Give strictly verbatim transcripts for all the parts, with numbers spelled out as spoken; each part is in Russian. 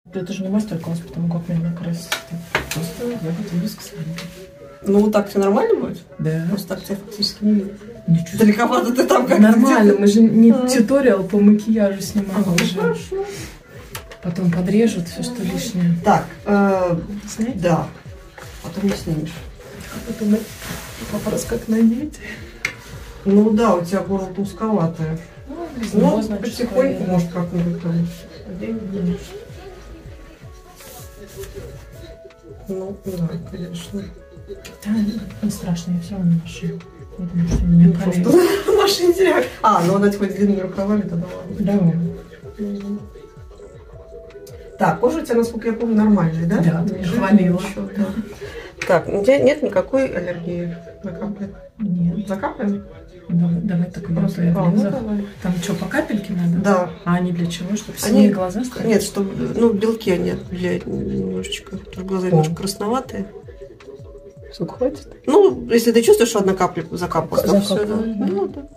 Это же не мастер-класс, потому как меня накрасить. Просто я готовлюсь к свадьбе. Ну вот так все нормально будет? Да. Просто так тебя фактически не видно. Ничего. Далековато ты там как-то. Нормально, мы же не А. туториал по макияжу снимаем. Ага, уже. хорошо. Потом подрежут все, что лишнее. Так, э, Снять? да. Потом не снимешь. А потом вопрос, как надеть. Ну да, у тебя горло узковатое. Ну, Ну, значит, потихоньку, поедем. может, как-нибудь там. День-день. Ну, да, конечно. Да, не страшно, я все равно ношу. Я думаю, что меня Ну, колеблет. просто Маша интересно. А, ну она хоть длинными рукавами, тогда ладно. Да. Так, кожа у тебя, насколько я помню, нормальная, да? Да, ты Не меня жирная, хвалила. ничего, да. Так, у тебя нет никакой аллергии на капли? Нет. Закапаем? Давай, давай так Просто, я а, ну, влезу. давай. Там что, по капельке надо? Да. А они для чего? Чтобы Они- синие глаза стали? Нет, чтобы, ну, белки они отделяют немножечко. Потому что глаза немножко красноватые. Сколько хватит? Ну, если ты чувствуешь, что одна капля закапалась, то все, да. Закапала, да. Ну, да.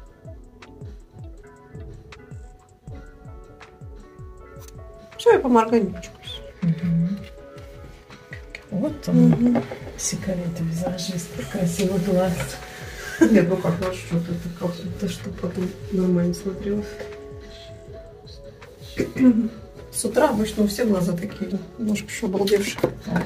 Все, я поморгаю немножко. Мгм. Вот он, Мгм. секрет визажиста, красивый глаз. Нет, ну как, ну что ты, как то, что потом нормально смотрелось. С утра обычно у всех глаза такие, немножко еще обалдевшие.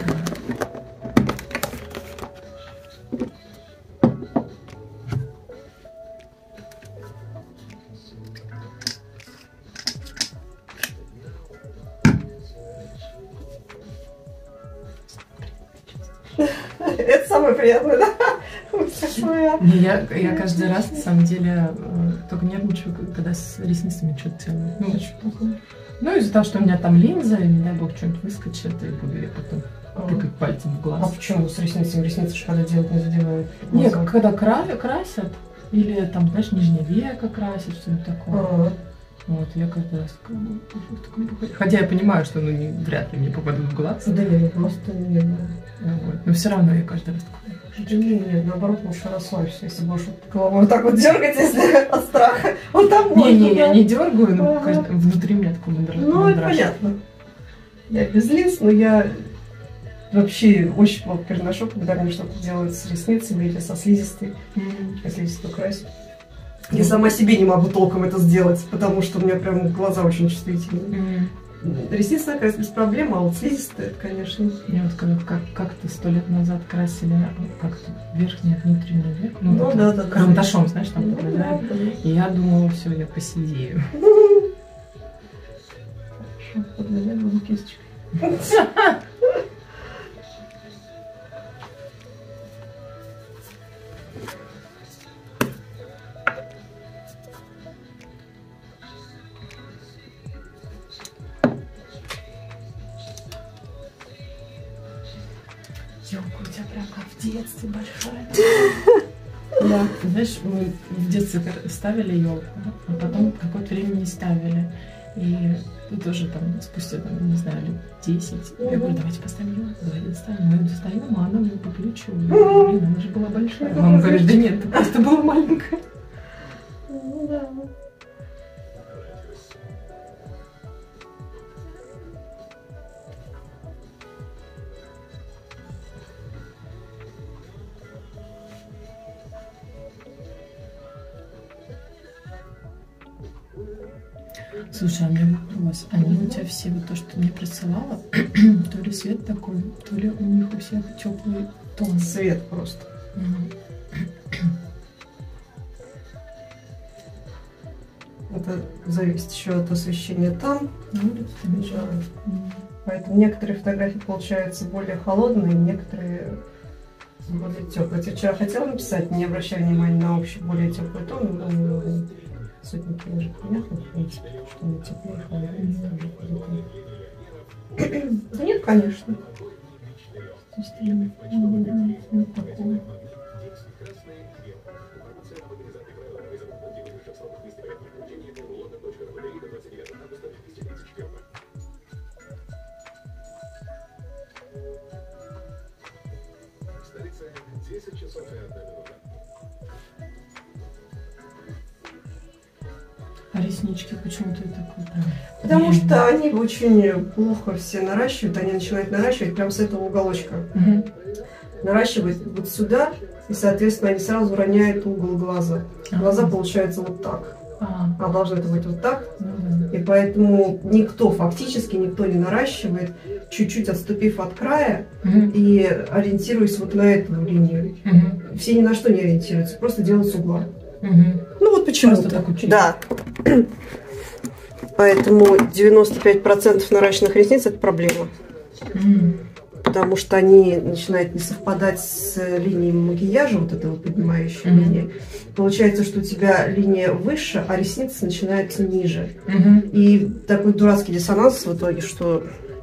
Это самое приятное, да? Мысль своя. Не, я, я каждый раз, на самом деле, э, только нервничаю, когда с ресницами что-то делаю. Ну, очень плохо. Ну, из-за того, что у меня там линза, и, не дай бог, что-нибудь выскочит, и буду я потом тыкать пальцем в А глаз. почему с ресницами? Ресницы же когда делать не задевают. Нет, когда кра- красят, или там, знаешь, нижнее веко красят, что-нибудь такое. А, Вот, я каждый раз такая, ну, в таком походе. Хотя я понимаю, что ну, не, вряд ли мне попадут в глаз. да нет, ну просто нет. Вот. Но все равно я каждый раз такая. Да нет, нет, наоборот, лучше расслабься, если будешь головой вот так вот дергать, если от страха. Вот там можно, Не-не, я да. не дергаю, но Ага. кажд- внутри меня такой мандраж. Ну, это понятно. Я без линз, но я вообще очень плохо переношу, когда мне что-то делают с ресницами или со слизистой. Я слизистую красить. Я сама себе не могу толком это сделать, потому что у меня прям глаза очень чувствительные. Ресницы накрасить без проблем, а вот слизистая, это, конечно. Мне вот когда как, как-то сто лет назад красили как-то верхний, внутренний век, ну, Ну, вот да, так, да, да. карандашом, знаешь, там Ну, добавляют. да, да. И я думала, все, я посидею. Хорошо, подвязать буду кисточкой. Ёлка, у тебя прям как в детстве большая. Да. Знаешь, мы в детстве ставили елку, а потом какое-то время не ставили. И ну, тоже там спустя, там, не знаю, лет десять. Я говорю, давайте поставим елку, давайте ставим. Мы достаем, а она мне по плечу. Я говорю, блин, она же была большая. Мама говорит, да нет, ты просто была маленькая. Ну да. Слушай, а у меня вопрос. Они у тебя все, вот то, что ты мне присылала, то ли свет такой, то ли у них у всех теплый тон. Свет просто. Мгм. Это зависит еще от освещения там. На улице тебе жарко. Мгм. Поэтому некоторые фотографии получаются более холодные, некоторые более теплые. Я вчера хотела написать, не обращая внимания на общий более теплый тон, но сотники уже понятно, в принципе, что он теплее, холоднее. Да нет, конечно. Действительно. Мгм. Вот такое. А реснички почему-то такой прям... Потому что они очень плохо все наращивают, они начинают наращивать прямо с этого уголочка. Угу. Наращивают вот сюда, и, соответственно, они сразу роняют угол глаза. Глаза ага. получаются вот так. Ага. А должно это быть вот так. Угу. И поэтому никто, фактически никто не наращивает, чуть-чуть отступив от края угу. и ориентируясь вот на эту линию. Угу. Все ни на что не ориентируются, просто делают с угла. Угу. Ну вот почему-то. Так да. Поэтому девяносто пять процентов наращенных ресниц – это проблема. Mm. Потому что они начинают не совпадать с линией макияжа, вот этого поднимающей mm-hmm. линии. Получается, что у тебя линия выше, а ресницы начинаются ниже. Mm-hmm. И такой дурацкий диссонанс в итоге, что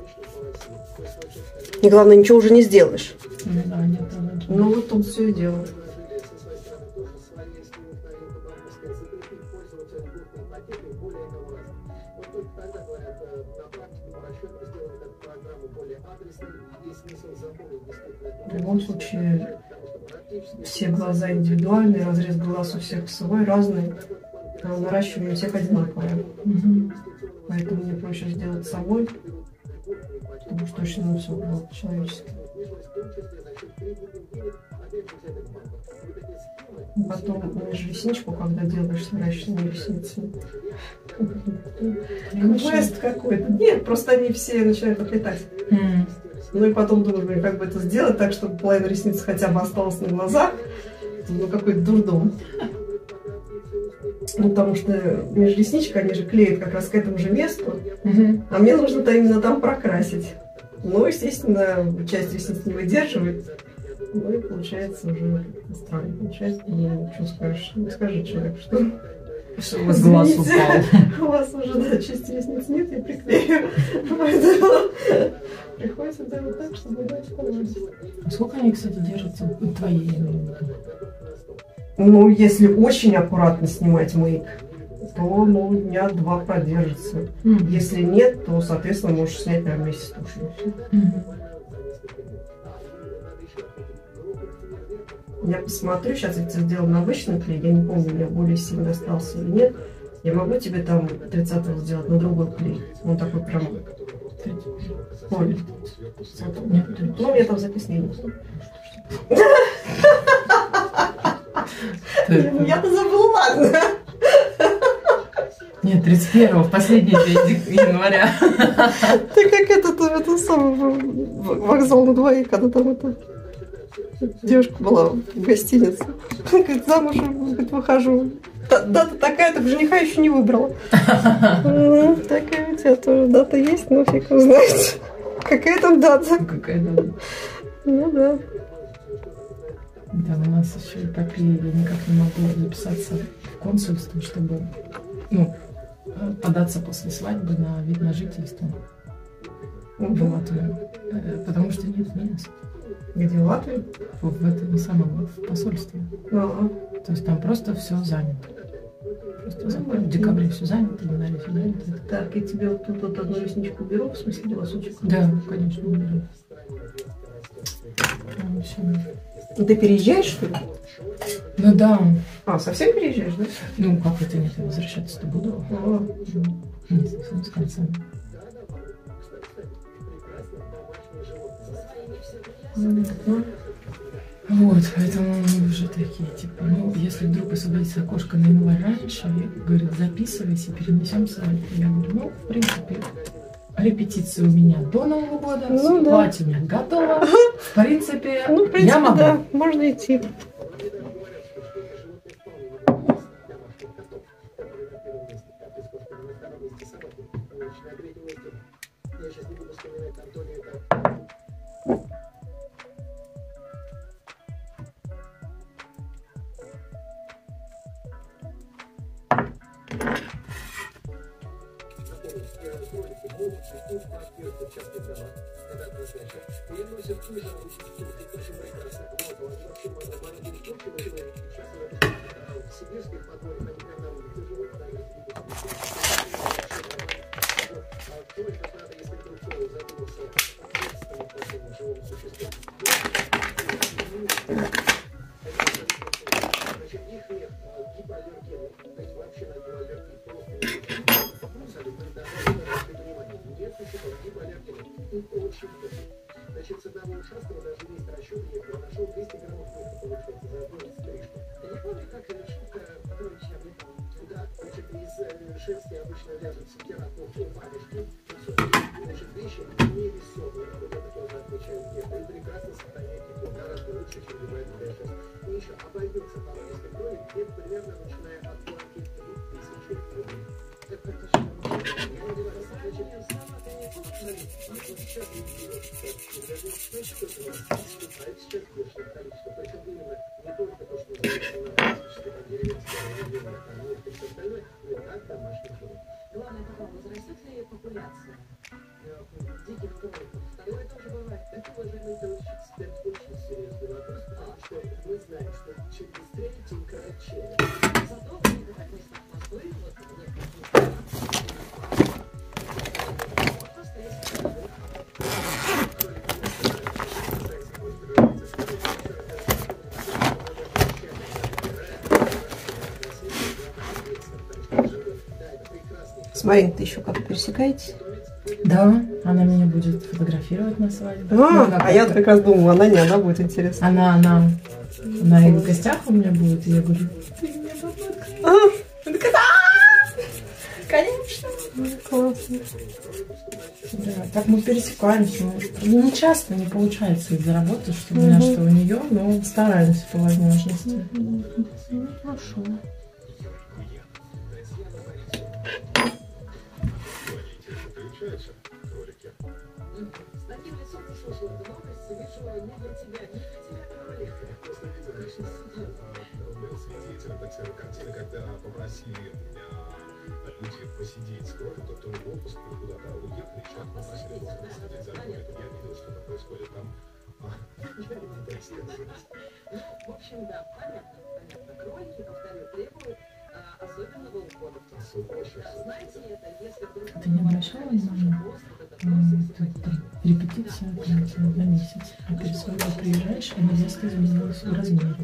и главное, ничего уже не сделаешь. Mm-hmm. Да, нет, нет. Ну вот он все и делает. В любом случае, все глаза индивидуальные, разрез глаз у всех свой, разный. А наращивание у всех одинаковое. Угу. Поэтому мне проще сделать собой, чтобы уж точно на все было человеческое. Потом межресничку, когда делаешь с наращенными ресницами. Жест какой-то. Нет, просто они все начинают отлетать. Mm. Ну и потом думаю, как бы это сделать так, чтобы половина ресниц хотя бы осталась на глазах. Ну какой-то дурдом. Ну потому что межресничка, они же клеят как раз к этому же месту. Mm-hmm. А мне нужно-то именно там прокрасить. Ну, естественно, часть ресниц не выдерживает. Ну и получается уже странно. Получается, ну, что скажешь? Не скажи человеку, что... Что у вас глаз упал. У вас уже, да, части ресниц нет, я приклею. Поэтому приходится делать так, чтобы иначе получилось. Сколько они, кстати, держатся? Твои, я имею в виду. Ну, если очень аккуратно снимать мейк, то, ну, дня два продержится. Mm-hmm. Если нет, то, соответственно, можешь снять прямо вместе с тушью. Mm-hmm. Я посмотрю, сейчас я тебе сделаю на обычном клей, я не помню, у меня более сильно остался или нет. Я могу тебе там тридцатого сделать на другой клей. Он такой прям... Ой, ну, у меня там записано. Я-то забыла, ладно. Нет, тридцать первого, в последний день января. Ты как этот, это самый вокзал на двоих, когда там это... Девушка была в гостинице. Говорит, замуж выхожу. Дата такая, так жениха еще не выбрала. Ну, такая у тебя тоже дата есть, но фиг его знает. Какая там дата? Какая дата? Ну да. Да, у нас еще и так, и я никак не могу записаться в консульство, чтобы, ну, податься после свадьбы на вид на жительство в Латвию. Потому что нет мест. Где, в Латвии? В, в этом самом, в посольстве. А-а. То есть там просто все занято. Просто занято. В декабре все занято, в январе все занято. Так, я тебе вот тут вот одну ресничку беру, в смысле волосочек? Да, конечно, беру. В общем... Ты переезжаешь, что ли? Ну да. А, совсем переезжаешь, да? Ну, как это нет, я возвращаться-то буду. А-а. Не совсем с конца. Mm-hmm. Вот, поэтому мы уже такие, типа, ну, если вдруг освободится окошко на январь раньше, говорит, записывайся, перенесемся. Я говорю, ну, в принципе, репетиция у меня до Нового года, ну, платье да. у меня готово. В принципе, ну, в принципе, я могу. Да, можно идти. Значит, с одного ушастого даже есть расчет, я нашел двести граммов мыха, получается, за одну стрижку. Я не помню, как шутка, которую я мне там, куда, значит, из шерсти обычно вяжут сетера, ну, в варежки, значит, вещи не весомые, вот это тоже отмечают некоторые, прекрасно сохраняют тепло, гораздо лучше, чем любая другая шерсть. И еще обойдется половинский кролик где-то примерно начиная от планки три тысячи рублей. Это как-то что-то я не говорю, значит, сама ты не будешь налить, а вот сейчас не делаешь, ну, что ты у нас наступает сейчас большое количество, причем именно не только то, что называется на классической там деревенской районе, там нет и все остальное, но и так домашних животных. Главное, потом возрастет ли популяция диких кроликов? Второе тоже бывает. Это, уважаемый товарищ эксперт, очень серьезный вопрос, потому что мы знаем, что чем быстрее, тем короче. Зато в некоторых местах Москвы, вот в некоторых местах, просто есть С Мариной-то еще как-то пересекаетесь? Да, она меня будет фотографировать на свадьбе. А, Ну, а я как раз думала, она не, она будет интересна. Она, она, она и в гостях у меня будет, и я говорю, ты меня пофоткай. А, она такая, «А, конечно. Ну, классно. Да, так мы пересекаемся. Ну, не часто не получается из-за работы, что у меня, что у нее, но стараемся по возможности. Ну, хорошо. С таким лицом ты слышала эту новость, вижу не для тебя, не для тебя, кролик. Просто видел, конечно, сидел. Был свидетелем так сказать, картины, когда попросили люди посидеть с кроликом, кто-то в отпуск или куда-то уехали, человек попросили просто посидеть за кроликом. Я видел, что там происходит там. Ну, в общем, да, понятно, понятно. Кролики, повторю, требуют а, особенного ухода. Знаете это, если вдруг... Ты не обращала внимания? Репетиция на месяц. А перед свадьбой приезжаешь, и невеста изменилась в размере.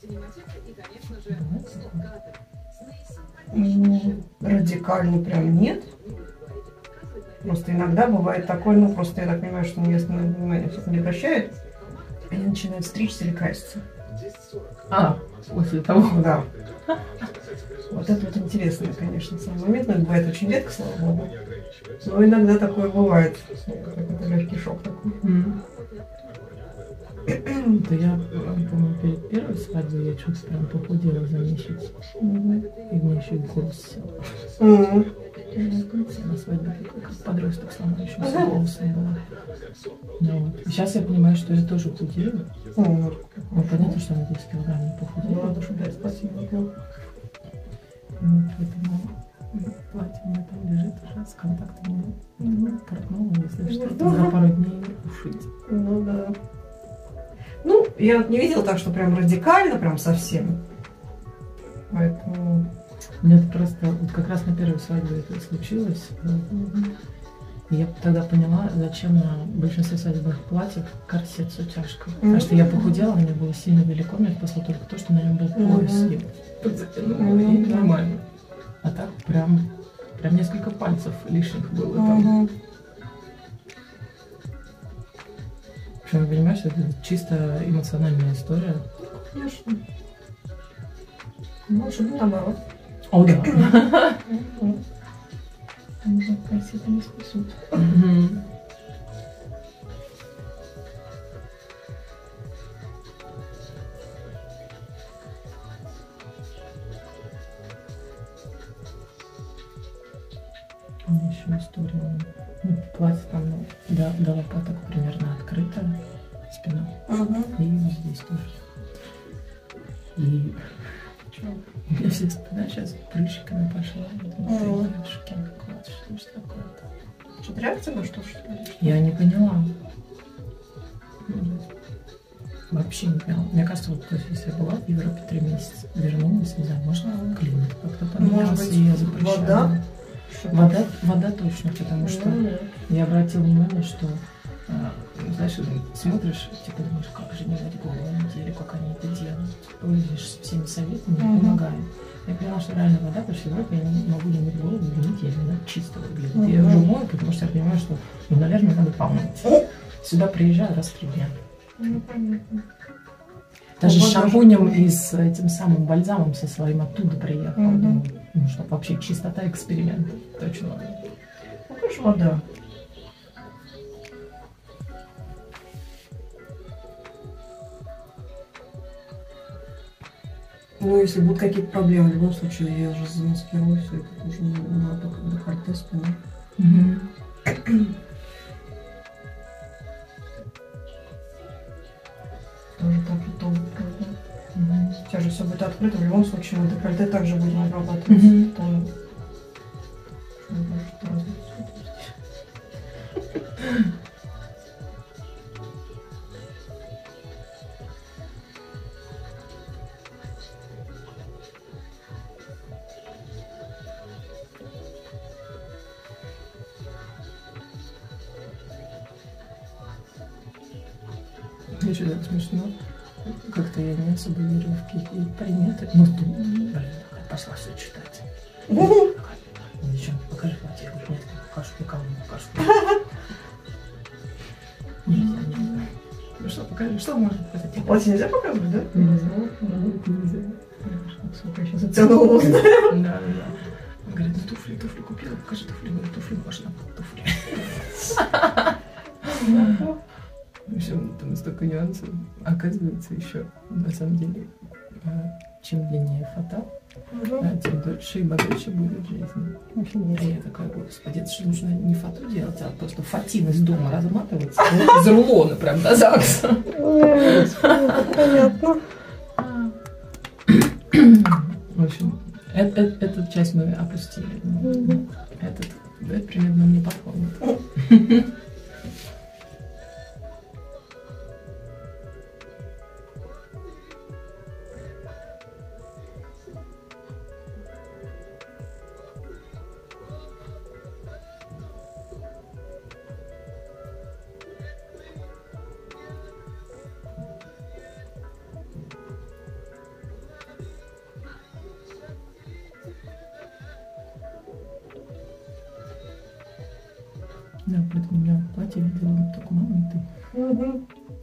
Ну, радикально прям нет. Просто иногда бывает такое, ну просто я так понимаю, что невеста на внимание все не обращает. Они начинают стричься или краситься. А, после того. Да. Вот это вот интересный, конечно, самый момент. Но это бывает очень редко, слава богу. Но иногда такое бывает. Это легкий шок такой. Mm. Да я, помню, перед первой свадьбой я что-то прям похудела за месяц. Mm. И мне еще и голос сел. Mm. Я на свадьбе как подросток с ломающимся голосом была. Ну, вот. И сейчас я понимаю, что я тоже худею. Mm. Ну, понятно, что на десять килограмм не похудела. Надо, чтобы дать спасибо. Вот, поэтому платье у меня там лежит уже с контактами mm-hmm. портного, если что, mm-hmm. за пару дней ушить. Ну да. Ну, я вот не видела так, что прям радикально, прям совсем. Поэтому... Мне это просто, вот как раз на первой свадьбе это случилось. Mm-hmm. И я тогда поняла, зачем на большинстве свадебных платьев корсет с утяжкой. Mm-hmm. Потому что я похудела, мне было сильно велико, мне спасло только то, что на нем был пояс. Mm-hmm. Я подзатянула, mm-hmm. и нормально. А так прям, прям несколько пальцев лишних было там. Mm-hmm. Причем, понимаешь, это чисто эмоциональная история. Конечно. Может быть, наоборот. О, да. Там же корсеты не спасут. У меня еще история. Ну, платье там до, до лопаток примерно открыто, спина. Угу. И вот здесь тоже. И у меня вся спина сейчас прыщиками пошла. Угу. Что ж такое-то? Что-то реакция на что, что ли? Я не поняла. Вообще не поняла. Мне кажется, вот то есть, если я была в Европе три месяца, вернулась, не знаю, можно климат как-то поменялся, и я запрещала. Вода? Вода, вода точно, потому что Mm-hmm. я обратила внимание, что а, знаешь, смотришь, типа думаешь, как же не дать голову неделю, как они это делают. Пользуешься всеми советами, mm-hmm. помогает. Я поняла, что реально вода, потому что в Европе я не могу не мыть голову в неделю, она чисто выглядит. Mm-hmm. Я уже мою, потому что я понимаю, что, ну, наверное, надо помыть. Сюда приезжаю раз в три дня. Ну, понятно. Даже с шампунем и с этим самым бальзамом со своим оттуда приехал. Mm-hmm. Думаю, ну, чтобы вообще чистота эксперимента. Точно. Ну, конечно, вода. Ну, если будут какие-то проблемы, в любом случае, я же замаскирую все это, уже надо как декольте, спина. Угу. Тоже так же толк, правда? Угу. Сейчас же все будет открыто, в любом случае, мы декольте также будем обрабатывать. Угу. Там... Еще так смешно. Как-то я не особо верю в какие-то приметы. Ну, ты, блин, такая пошла все читать. Ну, еще, покажи платье. Нет, покажу, никому не покажу. Нельзя, нельзя. Ну что, покажи, что может показать? Платье нельзя показывать, да? Нельзя. Нельзя. Сколько я сейчас затянула. Да, да, да. Он говорит, ну туфли, туфли купила, покажи туфли. Говорю, туфли можно, туфли. В общем, там столько нюансов. Оказывается, еще на самом деле, чем длиннее фата, угу. тем дольше и богаче будет жизнь. А я такая, господи, это же нужно не фату делать, а просто фатин из дома разматывать из рулона прям до ЗАГСа. Понятно. В общем, эту часть мы опустили. Этот, это примерно мне подходит. Да, поэтому я платье видела только мама и ты. Угу.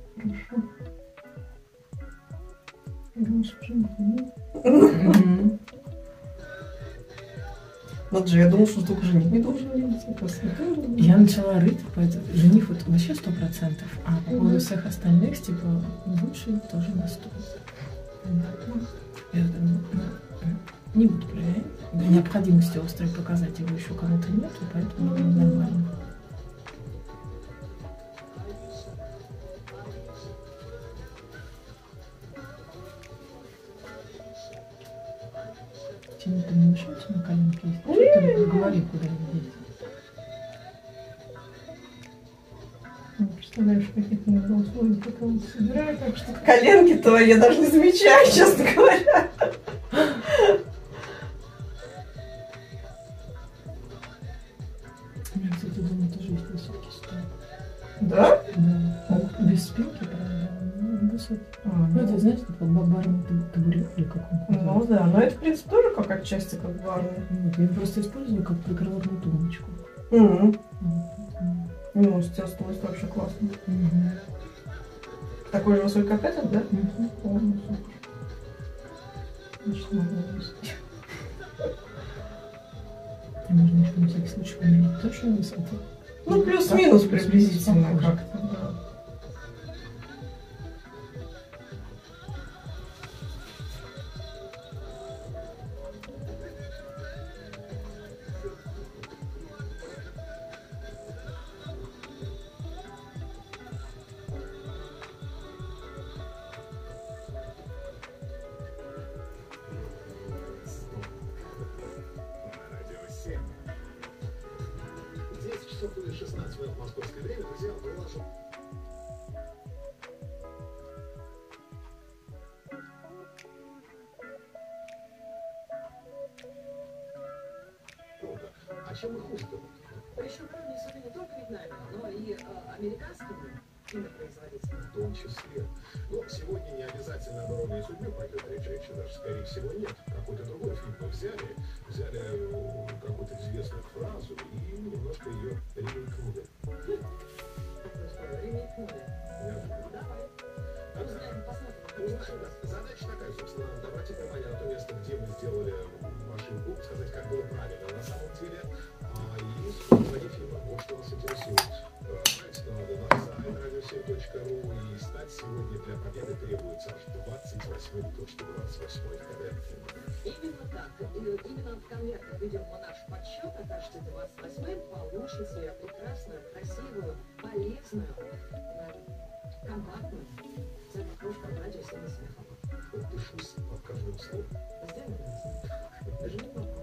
Хорошо. Вот же, я думала, что только жених не должен видеть. Я начала рыть, поэтому жених вот вообще сто процентов, а по поводу всех остальных, типа, лучше тоже на сто. Я думаю, ну, не буду проверять. Необходимости острой показать его еще кому-то нет, поэтому нормально. Чем-то не мешайте на коленке есть? Что-то говори, куда здесь. Представляешь, каких-то иногда условий, потом собираю, так что коленки твои я даже не замечаю, честно говоря. У меня, кстати, дома тоже есть высокий стол. Да? Да. Он без спинки, правда, но высокий. А, ну, это, знаешь, такой барный табурет или как он. Ну да, но это, в принципе, тоже как отчасти как барный. Вот, я просто использую как прикроватную тумбочку. Угу. Вот. Ну, с тебя стоит вообще классно. Угу. Такой же высокий, как этот, да? Угу. О, ну, супер. Значит, можно высокий. И можно еще на всякий случай померить тоже высоту. Ну, плюс-минус приблизительно как-то, да. десять часов и шестнадцать минут московское время, друзья, выложим. А чем мы хуже? Причем не только видна, но и американскими кинопроизводителями. В том числе. Но сегодня не обязательно обороны и судьбы пойдет речь, речи даже, скорее всего, нет. Какой-то другой фильм мы взяли, взяли э, какую-то известную фразу и немножко ее ремейкнули. Такое слово ремейкнули. Ну, давай. Узнаем, посмотрим. Узнаем. Задача такая, собственно, обратить внимание на то место, где мы сделали ошибку, сказать, как было правильно на самом деле, а, и смотреть фильмы, вот что нас интересует. Отправить надо на сайт радио семь точка ру и стать сегодня для победы требуется аж двадцать восьмой, точно двадцать восьмой кадет. Именно так. И именно в конвертах ведем мы наш подсчет, а каждый двадцать восьмой получит себе прекрасную, красивую, полезную, компактную кружку радио семь смехом. Вот дышусь под каждым словом. Сделай это. Даже не могу.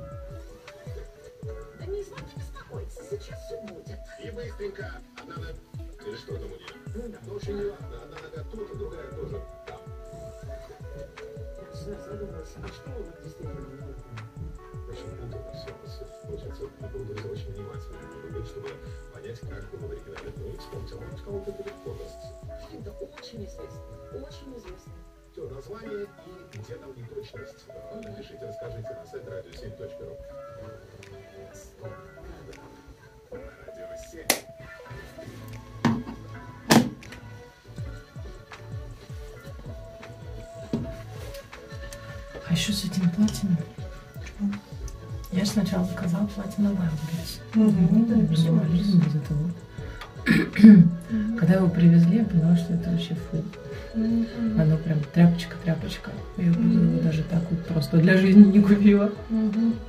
Да не извольте беспокоиться, сейчас все будет. И быстренько. Одна нога. Или что там у нее? Ну да. Ну, очень не ладно. Одна нога тут, а другая тоже там. Я всегда задумывался, а что вот действительно? Очень путано все. Получается, путались очень внимательно, быть, чтобы понять, как было в оригинале. Ну и вспомнить, а может кому-то это легко дастся. Это очень известно. Очень известно. Все, название и где там неточность. Напишите, расскажите на сайт радио семь точка ру. Радио семь. А еще с этим платьем. Я же сначала заказала платье на Wildberries. Угу, да, Минимализм из этого. Когда его привезли, я поняла, что это вообще фу. Оно прям тряпочка-тряпочка. Я его даже так вот просто для жизни не купила. Ну,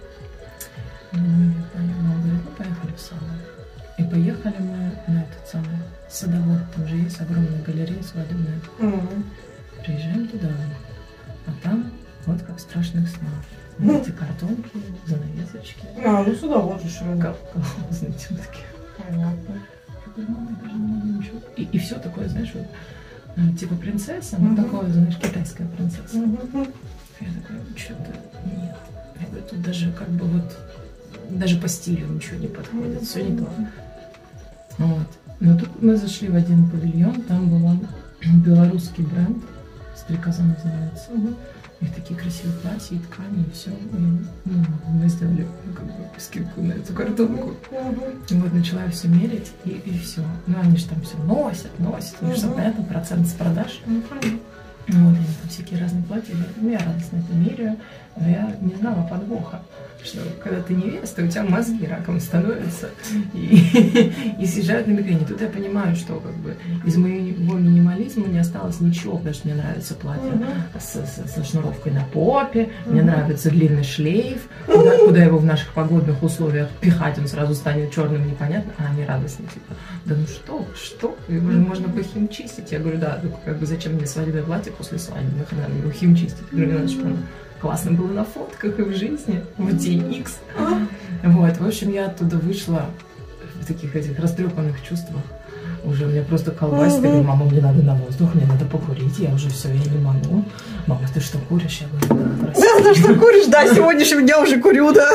мама говорит, ну поехали в салон. И поехали мы на этот самый садовод. Там же есть огромная галерея свадебная. Приезжаем туда, а там вот как в страшных снах. Вот эти картонки, занавесочки. А, ну сюда вот же Как, знаете, вот такие. Понятно. Я говорю, мама, я даже не могу ничего. И, и все такое, знаешь, вот, типа принцесса, но такое, знаешь, китайская принцесса. Я такая, что-то нет. Я говорю, тут даже как бы вот, даже по стилю ничего не подходит, все не то. Вот. Но тут мы зашли в один павильон, там был белорусский бренд, «Стрекоза» называется. У них такие красивые платья и ткани, и все. И, ну, мы сделали ну, как бы скидку на эту картонку. И вот начала я все мерить, и, и все. Ну, они же там все носят, носят. У них же, понятно, процент с продаж. Вот, они там всякие разные платья. Я, ну, я радостно это меряю, но я не знала подвоха, что когда ты невеста, у тебя мозги раком становятся и, и съезжают на мигрени. Тут я понимаю, что как бы из моего минимализма не осталось ничего, потому что мне нравится платье uh-huh. с, с, со шнуровкой на попе, uh-huh. мне нравится длинный шлейф, куда, куда его в наших погодных условиях пихать, он сразу станет черным, непонятно, а они радостные, типа, да ну что, что, его же можно похимчистить. Я говорю, да, как бы зачем мне свадебное платье после свадьбы, нахрена мне его химчистить? Я говорю, надо, чтобы оно классно было на фотках и в жизни, в день икс. Вот, в общем, я оттуда вышла в таких этих растрепанных чувствах. Уже у меня просто колбасит. Я говорю, мама, мне надо на воздух, мне надо покурить, я уже все, я не могу. Мама, ты что, куришь? Я говорю, да, прости. Да, ты что, куришь? Да, сегодняшнего дня уже курю, да.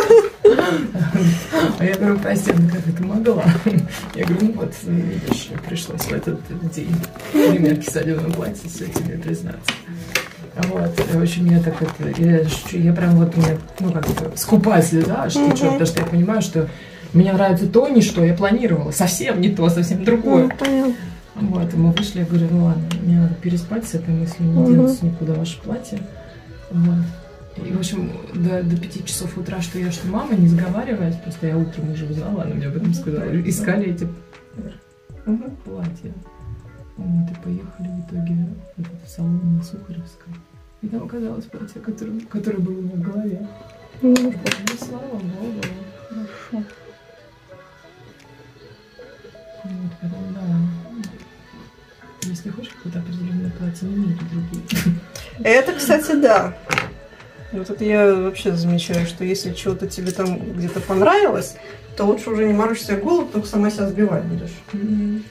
А я говорю, прости, ну как это могла? Я говорю, ну вот, видишь, пришлось в этот день примерки свадебного платья все тебе признаться. Вот, в общем, я так это, я, я прям вот, у меня, ну, как-то скупая слеза, что, mm-hmm. что, потому что я понимаю, что мне нравится то, не что я планировала, совсем не то, совсем другое. Mm-hmm. Вот, и мы вышли, я говорю, ну ладно, мне надо переспать с этой мыслью, не mm-hmm. делать никуда ваше платье. Вот. И, в общем, до, до пяти часов утра, что я, что мама, не сговариваясь, просто я утром уже узнала, она мне об этом сказала, искали эти mm-hmm. платья. Вот, и поехали в итоге в этот салон на Сухаревской. И там оказалось платье, которое, которое было у меня в голове. Ну, слава Богу. Хорошо. Вот, поэтому, да. Если хочешь какое-то определенное платье, не мери другие. Это, кстати, да. Вот это я вообще замечаю, что если чего-то тебе там где-то понравилось, то лучше уже не морочь себе голову, только сама себя сбивать будешь. Mm-hmm.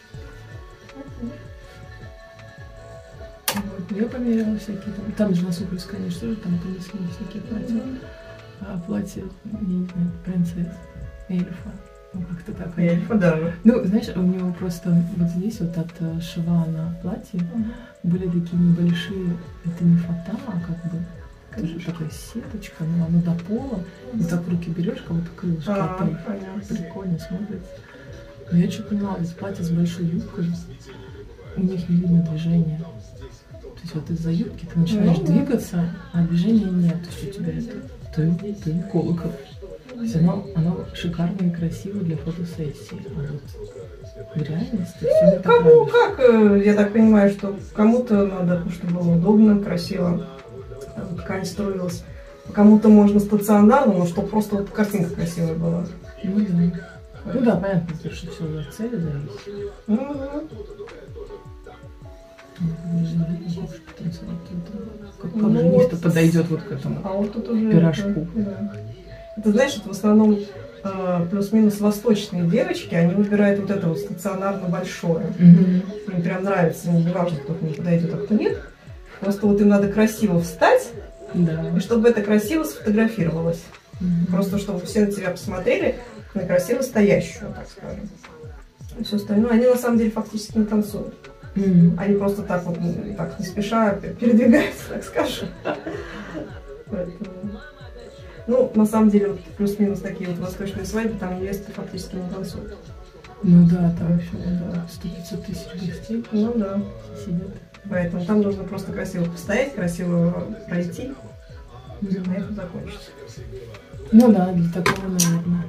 Вот, я померила всякие там. Там же на Сухаревской, конечно, тоже там принесли всякие платья. Mm-hmm. А платье, я не знаю, принцесс, эльфа. Ну, как-то так. Я в подарок. Ну, знаешь, у него просто вот здесь вот от э, шва на платье были такие небольшие, это не фата, а как бы тоже такая сеточка, но оно до пола, и так в руки берешь, как будто крылышко, А, а там понятно. прикольно смотрится. Но я что поняла, здесь платье с большой юбкой, у них не видно движения. То есть вот из-за юбки ты начинаешь Ну, двигаться, а движения нет. То есть у тебя это ты, ты колокол. То есть оно, оно шикарно и красиво для фотосессии. А вот в реальности все не так Кому радует. как, э, я так понимаю, что кому-то надо, чтобы было удобно, красиво, э, ткань строилась. Кому-то можно стационарно, но чтобы просто вот картинка красивая была. Ну да. Ну да, понятно, что все от цели зависит. Мгм. Ну, не видно, больше потенциала тут. Как, как Ну же вот. низ-то подойдет вот к этому. А вот тут уже Пирожку. Это, да. Это, знаешь, это в основном э, плюс-минус восточные девочки, они выбирают вот это вот стационарно большое. Мгм. Им прям нравится, не важно, кто к ним подойдет, а кто нет. Просто вот им надо красиво встать, Да. и чтобы это красиво сфотографировалось. Мгм. Просто чтобы все на тебя посмотрели, на красиво стоящую, так скажем. И все остальное. Они на самом деле фактически не танцуют. Мгм. Они просто так вот, ну, так не спеша передвигаются, так скажем. Поэтому... Ну, на самом деле, вот плюс-минус такие вот восточные свадьбы, там невесты фактически не танцуют. Ну да, там еще да, сто пятьсот тысяч гостей Ну да. сидят. Поэтому там нужно просто красиво постоять, красиво пройти, и на этом закончится. Ну да, для такого, наверное.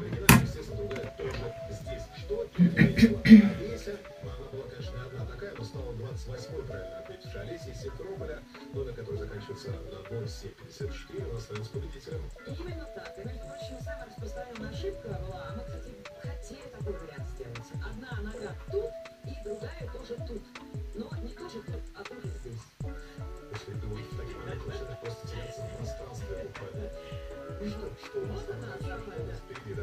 Именно так. И, между прочим, самая распространенная ошибка была, а мы, кстати, хотели такой вариант сделать. Одна нога тут и другая тоже тут. Но не тоже тут, а тоже здесь. Вот она, самая.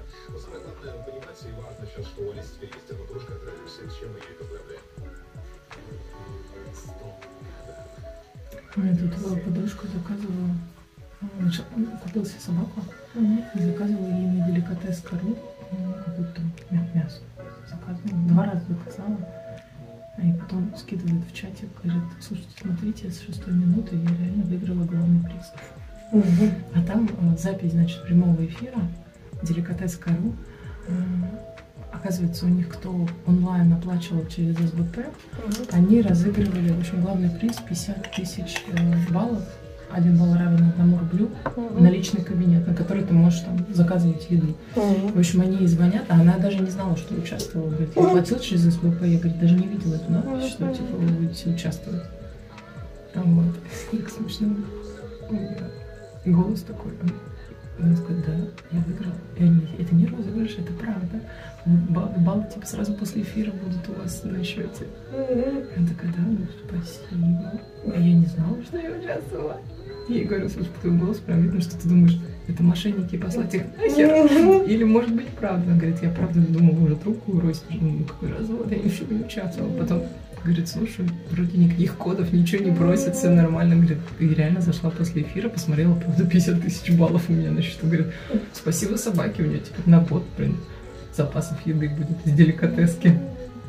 Я тут твою подружку заказывала. Он купил себе собаку и заказывала ей на деликатес.ру какое-то мя- мясо. Заказывала. Два раза заказала. И потом скидывает в чатик, говорит, слушайте, смотрите, с шестой минуты я реально выиграла главный приз. Мгм. А там э, запись, значит, прямого эфира, деликатес.ру. Э, Оказывается, у них кто онлайн оплачивал через эс бэ пэ, они разыгрывали, в общем, главный приз пятьдесят тысяч э, баллов. Один балл равен одному рублю на личный кабинет, на который ты можешь там заказывать еду. В общем, они ей звонят, а она даже не знала, что участвовала. Говорит, я платила через эс бэ пэ, я, говорит, даже не видела эту надпись, что типа вы будете участвовать. Там вот, так смешно. У меня голос такой. Она сказала, да, я выиграла. И они, это не розыгрыш, это правда. Баллы, баллы типа сразу после эфира будут у вас на счете. Она такая, да, ну спасибо. А я не знала, что я участвовала. Я ей говорю, слушай, по твоему голосу прям видно, что ты думаешь, это мошенники, послать их нахер. Или может быть правда. Она говорит, я правда думала, уже трубку бросить. Ну какой развод, я ни в чем не участвовала. Потом говорит, слушай, вроде никаких кодов, ничего не бросит, все нормально. Говорит, и реально зашла после эфира, посмотрела, правда, пятьдесят тысяч баллов у меня на счету. Говорит, спасибо собаке, у меня теперь на год, блин, запасов еды будет из деликатески.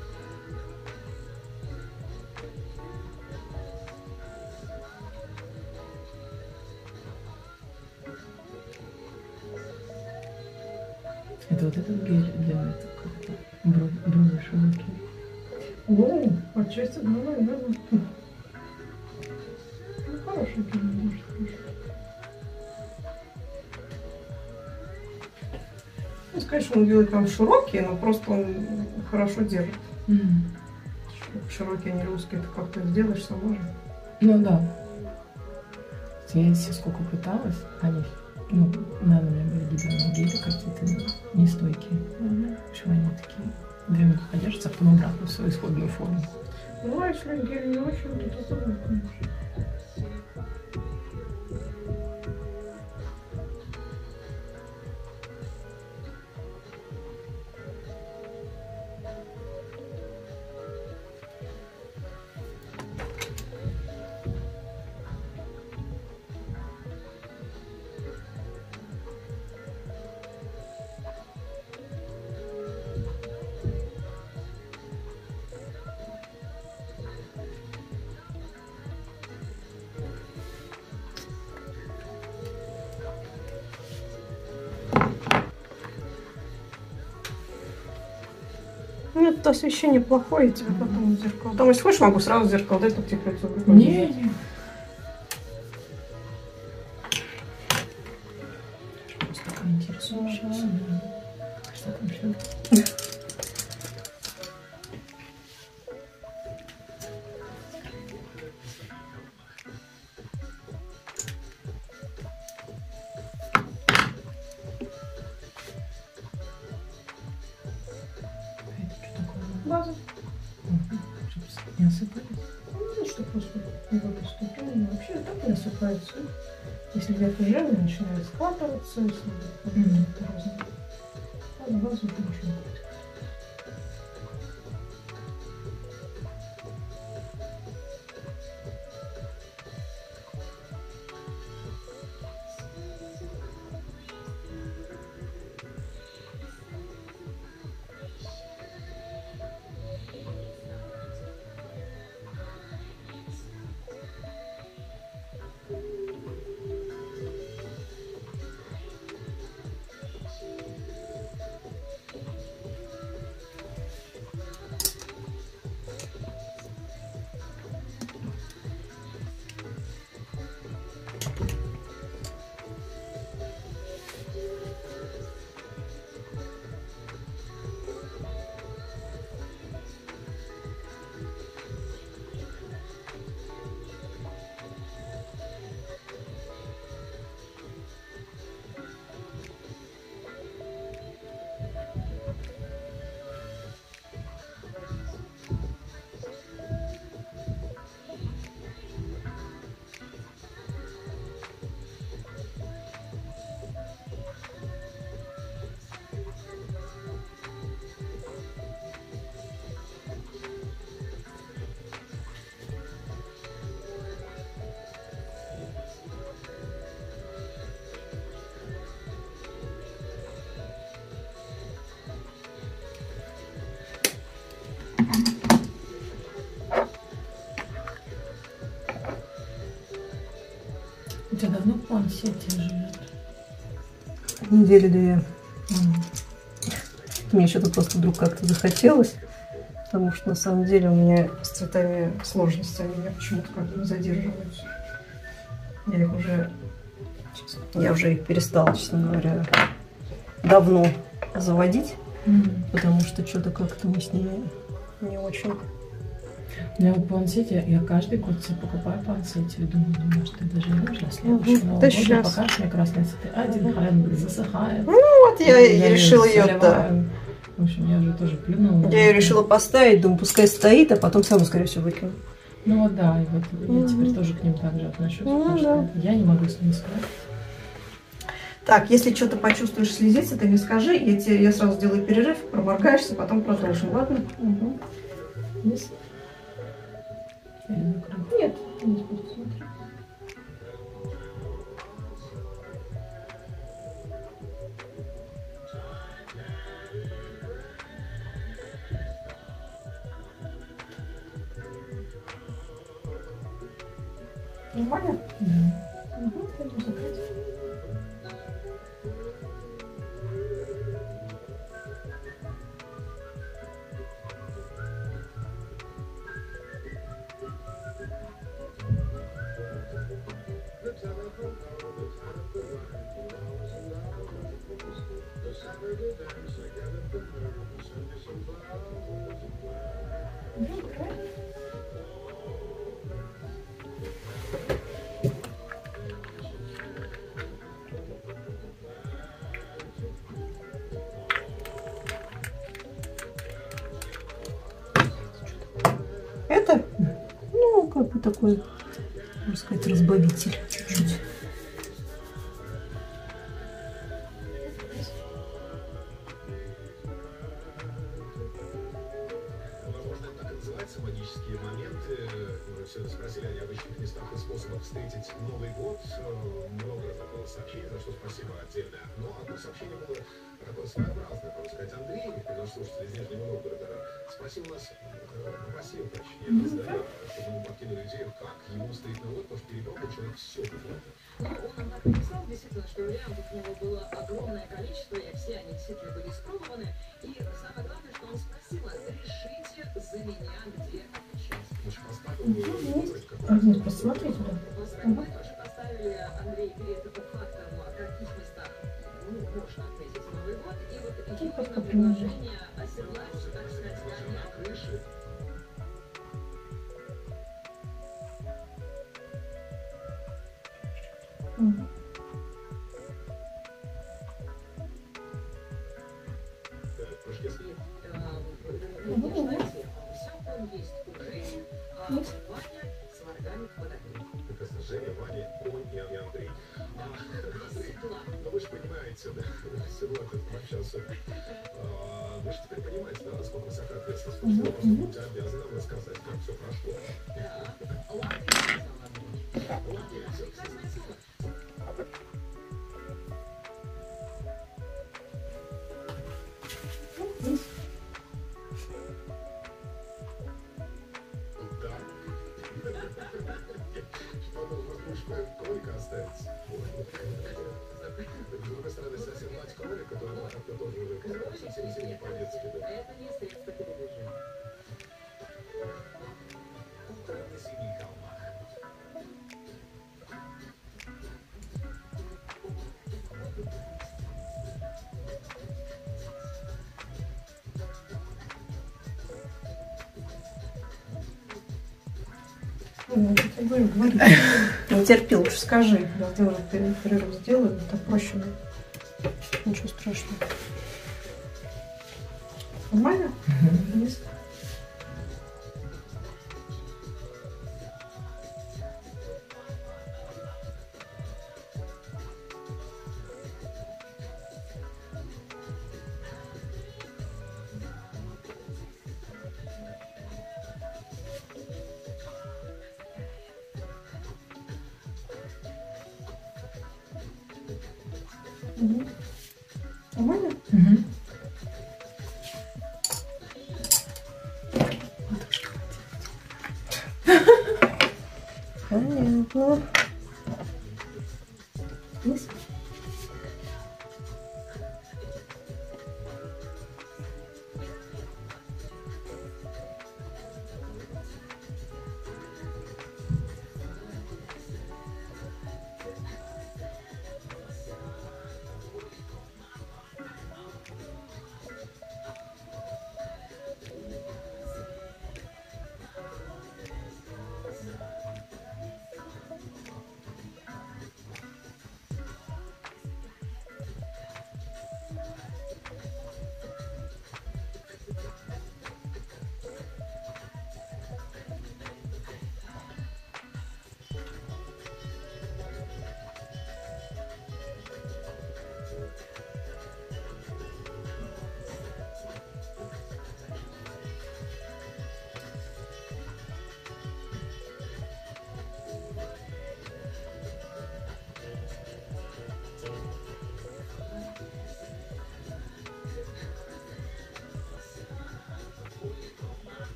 Это вот этот гель делает как-то брови, брови широкие. Ну, отчасти, да, наверное. Ну, хороший гель, может быть. Ну, конечно, он делает там широкие, но просто он хорошо держит. М. Широкие, они узкие, ты как-то сделаешь сама же. Ну да. Я если сколько пыталась, они, ну, надо, у меня были гибельные гели какие-то нестойкие. В общем, они такие две минуты подержатся, а потом обратно в свою исходную форму. Ну, а если гель не очень, то это тоже, конечно. тут освещение плохое, я тебе потом зеркало. Там, если хочешь, могу сразу зеркало дать, только тебе придется выходить. Не, не. Просто такая интересующаяся. Что там еще? База. Не осыпались. Ну, что просто его поступление. Вообще так не осыпается. Если вверх жирный, начинает складываться, если Mm. это разное. А на базу это ничего. У тебя давно планшете живет? Недели две. Mm. Мне что-то просто вдруг как-то захотелось, потому что на самом деле у меня с цветами сложности, они меня почему-то как-то задерживаются. Я их уже, я уже их перестала, честно говоря, давно заводить, Mm. потому что что-то как-то мы с ними не очень. У меня вот планшете, я каждый год себе покупаю планшете и думаю, думаю, что я даже не нужно следующего Мгм. Нового Да года, щас. пока мне красные цветы. Один хрен засыхает. Ну вот я, и её решила ее, да. заливаю. В общем, я уже тоже плюнула. Я ее решила поставить, думаю, пускай стоит, а потом сама, скорее всего, выкину. Ну вот да, и вот я Мгм. теперь тоже к ним так же отношусь, Ну потому что я не могу с ними спать. Так, если что-то почувствуешь слезиться, ты мне скажи, я, тебе, я сразу сделаю перерыв, проморгаешься, потом продолжим, ладно? Угу. Yes. Или закрою. Нет, не буду смотреть. Нормально? Да. Угу, пойду закрыть. Это, ну, как бы такой, можно сказать, разбавитель чуть-чуть. Возможно, это так и называется, магические моменты. Мы все спросили о необычных местах и способах встретить Новый год. Много разных было сообщений, за что спасибо отдельно. Но одно сообщение было такое своеобразное, можно сказать. Андрей, наш слушатель из Нижнего Новгорода, спросил нас, попросил, точнее, издателя, чтобы ему подкинули идею, как ему стоит на вот, потому что перепробовал человек все. Ну, он нам так написал, действительно, что вариантов у него было огромное количество, и все они действительно были испробованы. И самое главное, что он спросил, решите за меня, где отвечать. Ну, посмотрите, да. Мы тоже поставили, Андрей, перед фактом, в каких местах ну, можно отметить Новый год. И вот именно предложение оседлать, так сказать, на крыше. Мгм. Прыжки с ним. Все, он есть у Жени, а Ваня с Варгами фотографией. Прекрасно, Женя, Ваня, Конь и Андрей. А, Андрей, ну вы же понимаете, да, седла как пообщался. А, вы же теперь понимаете, да, насколько высока ответственность. Потому что просто будете обязаны нам рассказать, как все прошло. Да, ладно, ладно. Ладно, прекрасное слово. Да. Что-то воздушное кролика оставить. С другой стороны, соседлать кролика, который как-то тоже уже совсем не по-детски. Это не средство передвижения. Утро на синих холмах. Ну, я говорю, говори. Не терпел, уж скажи. Когда я уже перерыв сделаю, так проще. Ничего страшного. Нормально? Есть. Мгм. Нормально? Мгм. Понятно. Есть?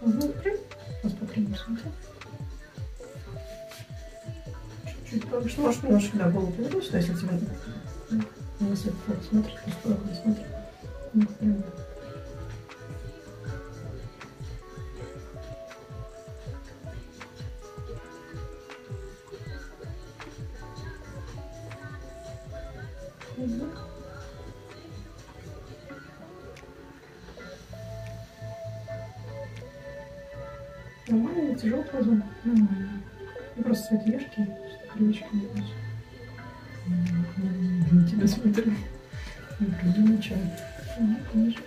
Угу, прям. Посмотрим, посмотрим. Чуть-чуть повыше. Может, немножко, да, голову повернуть, что если тебе на свет смотрит, то сторону смотрит. Ну, прям. Угу. Нормально, тяжело позу. Нормально. Ну, просто свет ешки, что кривичка не будет. На тебя смотрю. Вроде ничего. Ага, конечно.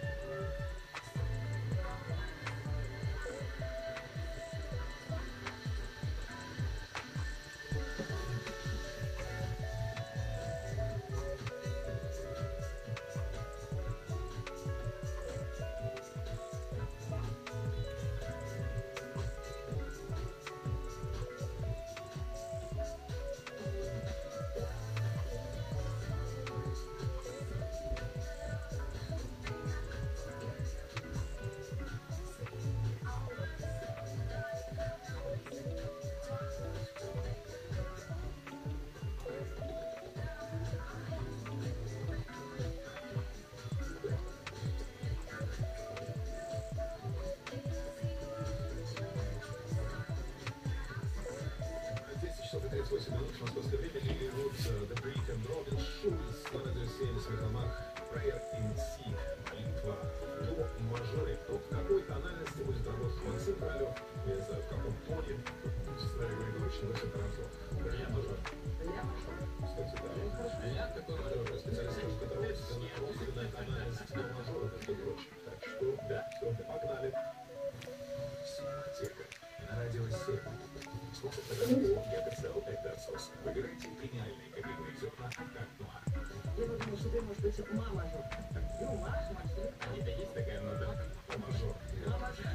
тридцать восемь минут московского времени. Вот The Breaking Робин Шульц, Ладос семь, Светомах, Prayer in C, молитва до мажоре. Кто в какой тональности будет работать Максим Королев, я не знаю, в каком тоне, сценарий говорит, очень все хорошо. Я мажор. Кстати, да. Я какой мажор, специалист, который родственная тональность до мажора, между прочим. Так что, да, все, погнали. Синематека. На радио семь. Слушай, я писал Экдорсос. Выбирайте премиальные кабинные зерна от Картуа. Я подумал, что ты, может быть, мама-мажор. Ну, мажор. А это есть такая мода? Мажор. Мама-мажор.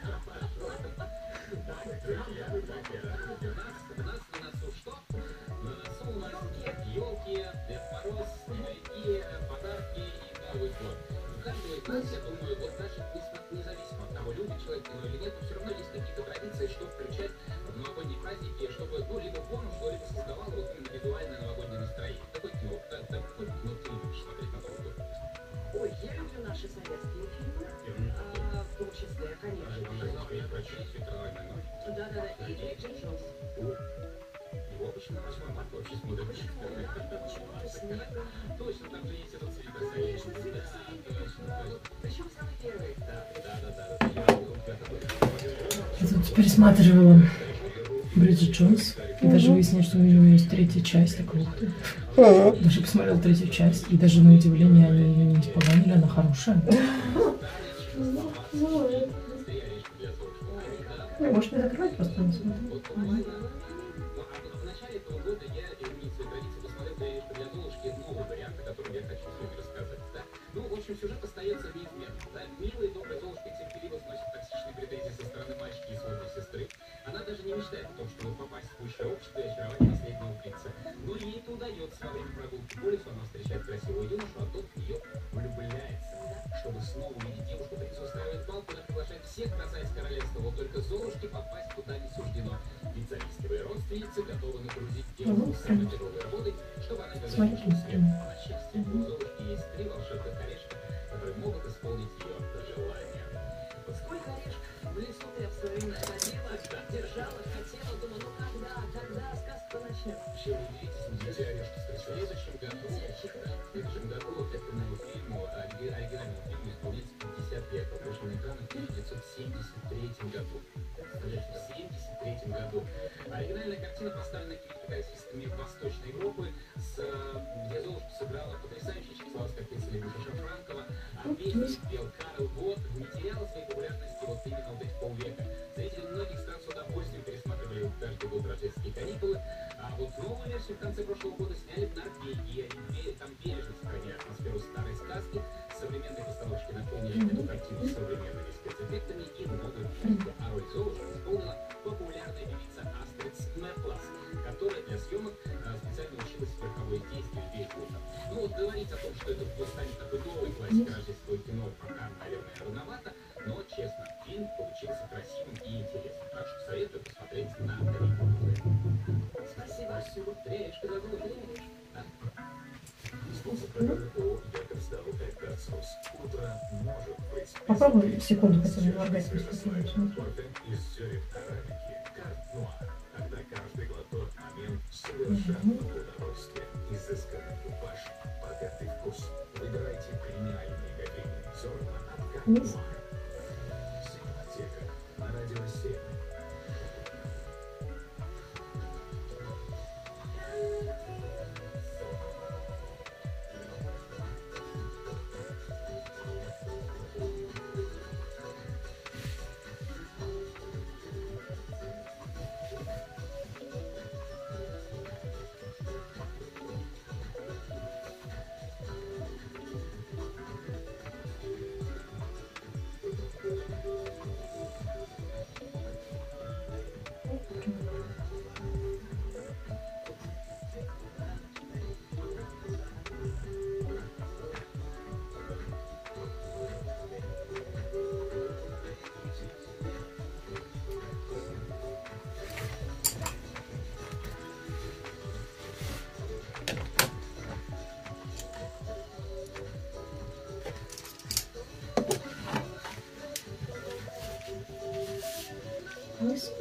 У нас на носу что? На носу у нас елки, Дед Мороз и подарки и Новый год. У каждого из нас, я думаю, вот даже независимо от того, любит человек кино или нет, но все равно есть какие-то традиции, что включать в новогодние праздники, чтобы, ну, либо бонус, либо создавало вот именно визуальное новогоднее настроение. Какое кино? Да, да, какое кино ты любишь смотреть на Новый год? Ой, я люблю наши советские фильмы, а, в том числе, конечно. Да-да-да, и Бриджит Джонс. Его почему восьмое марта вообще смотрят? Почему? Да, почему-то снега. Точно, там же есть этот цвет. Конечно, цвет снега. Причем самый первый. Я тут пересматривала Бриджит Джонс. И даже выяснилось, что у него есть третья часть такого. Даже посмотрела третью часть. И даже на удивление они ее не испоганили, она хорошая. Может, не закрывать просто не смотрю. В начале этого года я имею свою традицию посмотреть для, для Золушки новый вариант, о котором я хочу сегодня рассказать. Да? Ну, в общем, сюжет остается неизменным. Да? Милая и добрая Золушка терпеливо сносит токсичные претензии со стороны мальчики и сводной сестры. Она даже не мечтает о том, чтобы попасть в высшее общество и очаровать наследного принца. Но ей это удается. Во время прогулки по лесу она встречает красивого юношу, а тот в нее влюбляется. Чтобы снова увидеть девушку, принца устраивает бал, куда приглашает всех красавиц королевства. Вот только Золушке попасть туда не суждено. Ведь завистливые родственницы готовы нагрузить девушку самой тяжелой работой, чтобы она когда не успела на счастье. У Золушки есть три волшебных орешка, которые могут исполнить ее желания. Вот сколько орешков в лесу ты в свое время ходила, держала, хотела, думала, ну когда, когда сказка начнется. Вообще, вы удивитесь, не дети орешки. В следующем году, в следующем году этому фильму, оригинальному фильму исполняется пятьдесят лет. Он вышел на экраны в тысяча девятьсот семьдесят третьем году. Представляете, в семьдесят третьем году. Оригинальная картина поставлена кинематографистами Восточной Европы, с, где Золушку сыграла потрясающая чехословацкая актриса Лягуша Франкова, а песни пел Карл Гот, не теряла своей популярности вот именно вот эти полвека. Зрители многих стран с удовольствием пересматривали каждый год рождественские каникулы, а вот новую версию в конце прошлого года сняли в Норвегии. Они там бережно сохраняли атмосферу старой сказки, современные постановочки наполнили эту картину современными спецэффектами и новой музыкой. А роль Золушки исполнила популярная певица Астрид Смеплас, которая для съемок специально училась в верховой действии в Бейрутах. Ну вот говорить о том, что это станет такой новой классикой рождественского кино, пока, наверное, рановато, но честно, фильм получился красивым и интересным. Так что советую посмотреть на рекорд. Спасибо. Спасибо. Трешь, когда было трешь. Спонсор программы ООО «Якорстал Экарсус». Утро может быть. Попробуй секунду хотя бы не моргать. Кофе из зерен арабики. Карт нуар. Когда каждый глоток момент совершенного удовольствия. Изысканный купаж. Богатый вкус. Выбирайте премиальные кофейные зерна от Карт нуар. Синематека. На радио семь. Вниз.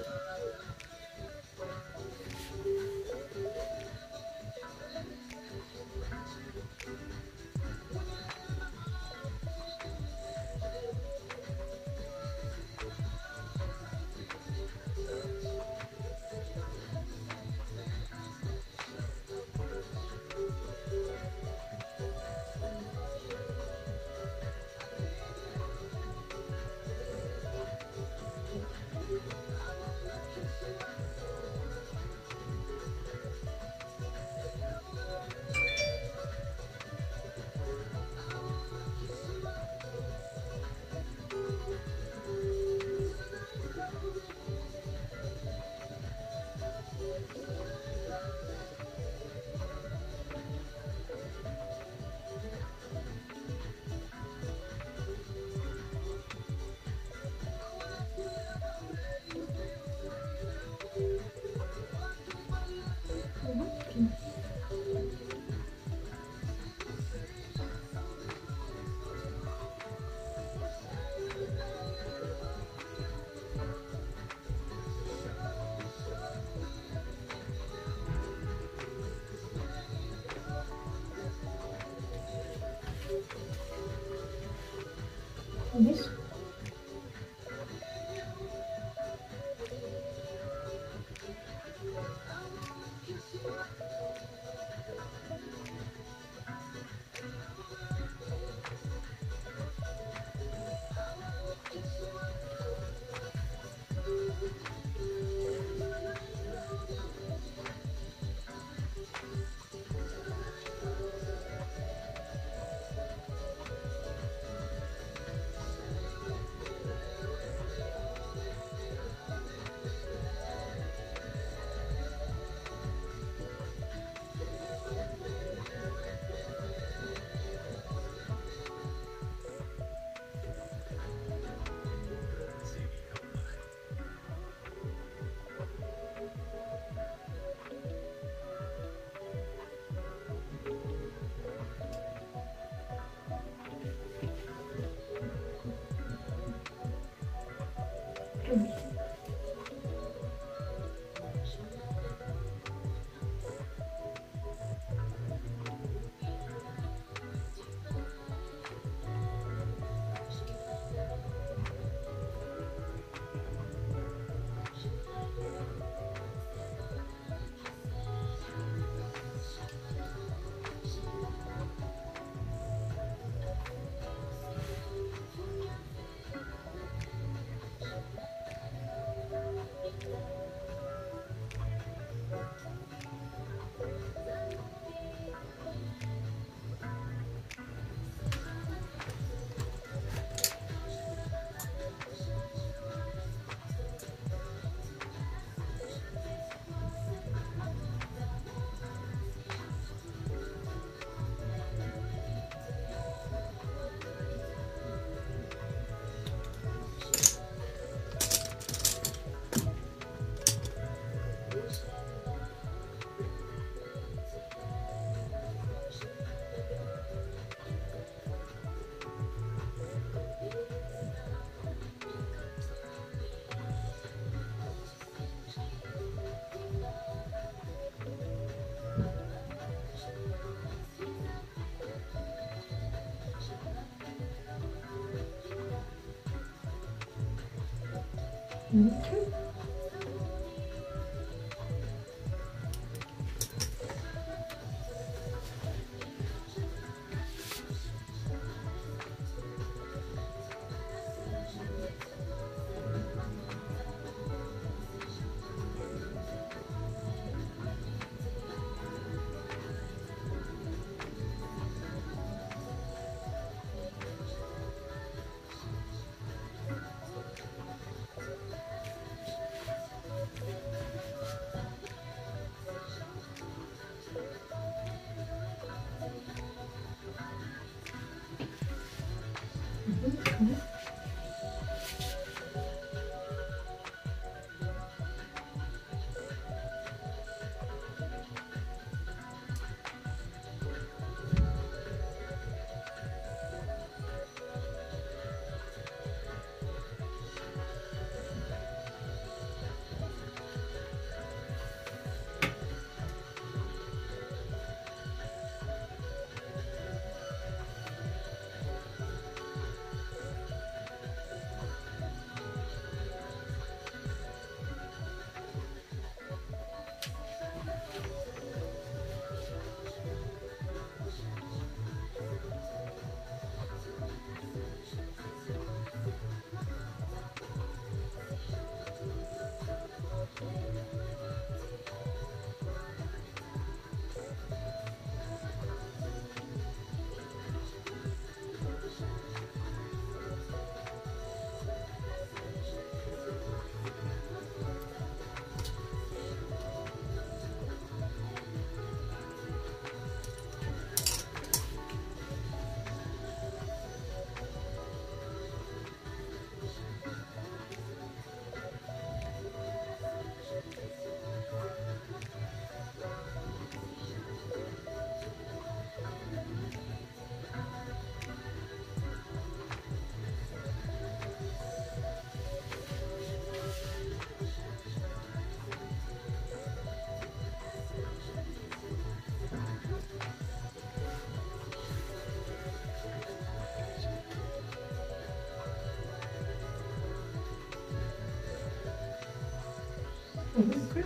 Okay.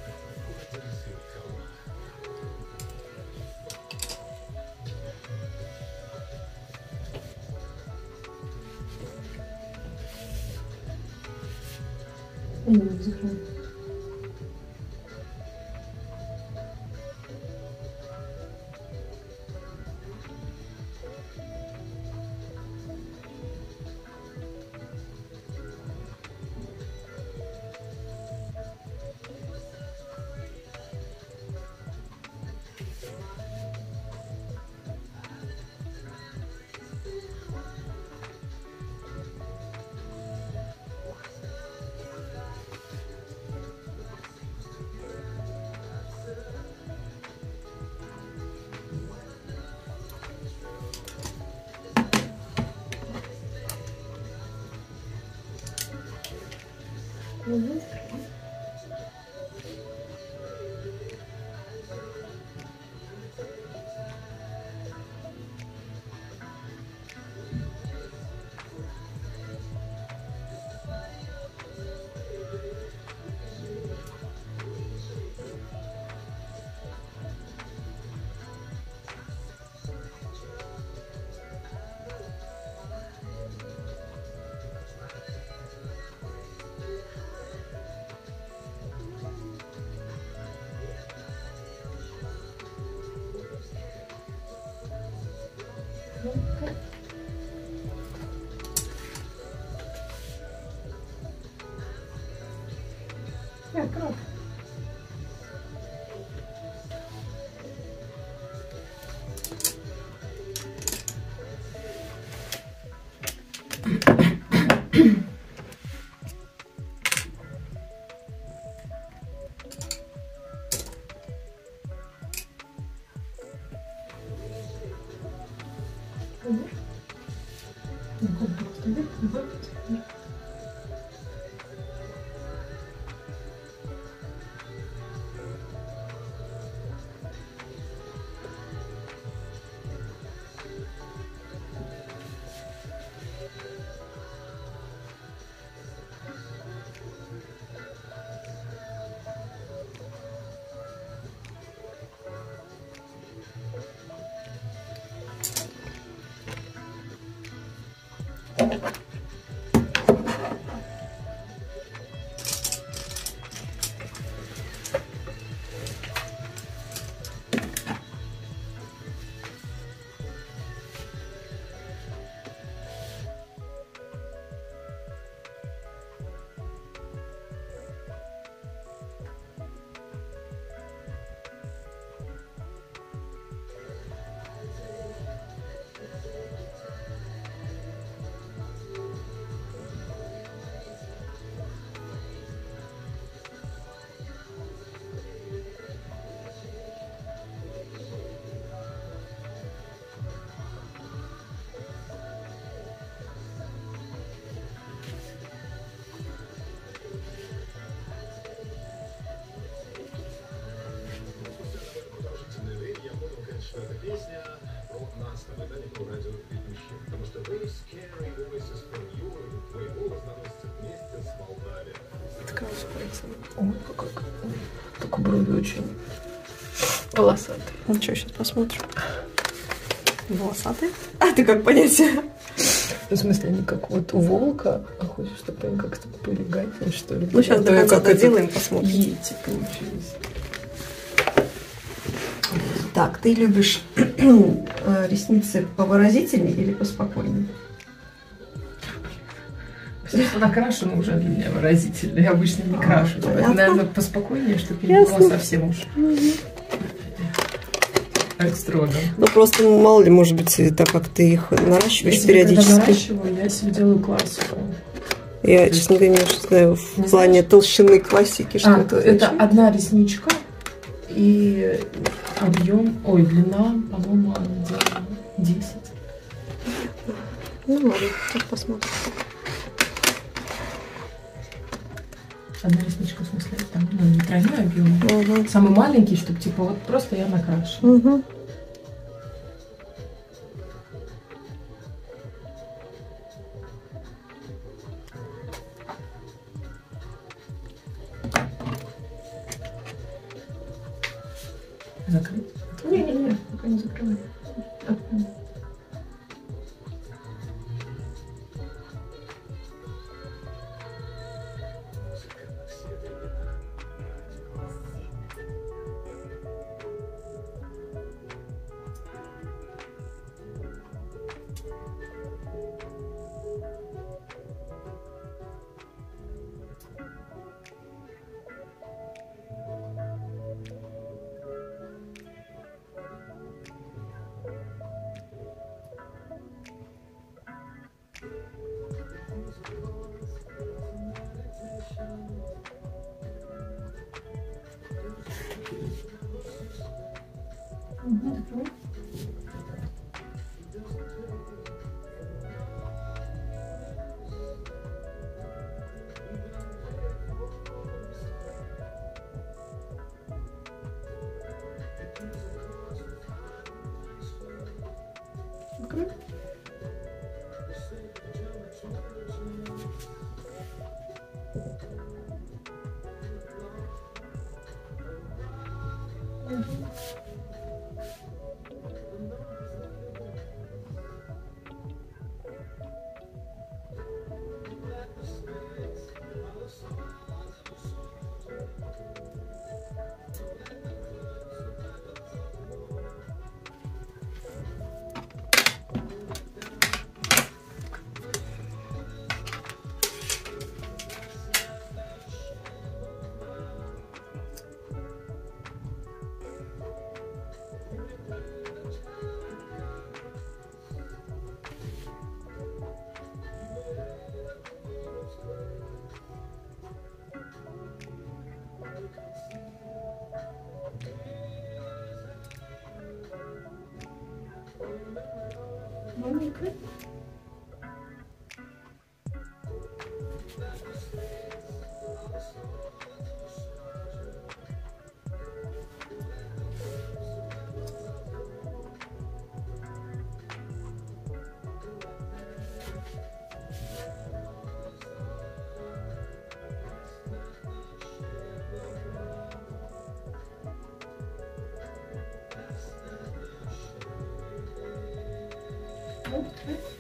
Не закрою. Угу. Нет, кровь. нравится. Ой, как, только брови очень волосатые. Ну что, сейчас посмотрим. Волосатые? А ты как понятие? В смысле, они как вот у волка, а хочешь, чтобы они как-то поэлегантнее, что ли? Ну, сейчас А до то я конца как этот доделаем, посмотрим. Йети получилось. Так, ты любишь э, ресницы повыразительнее или поспокойнее? Все, что накрашено уже для меня выразительно. Я обычно не крашу. понятно. Это, наверное, поспокойнее, чтобы не Ясно. было совсем уж экстрода. Ну, просто, мало ли, может быть, так как ты их наращиваешь Если я когда периодически. наращиваю, я себе делаю классику. Я, То честно говоря, не знаю, в Не плане знаешь? толщины классики, что А, это это значит. одна ресничка и объем, ой, длина, по-моему, где-то десять. Ну, ладно, сейчас посмотрим. Одна ресничка, в смысле, там, ну, не тройной объем. Угу. Самый маленький, чтобы, типа, вот просто я накрашиваю. Угу. Закрыть? Не-не-не, пока не закрывай. Открой. Мгм, закрывай. Закрой. Маленькая. Okay.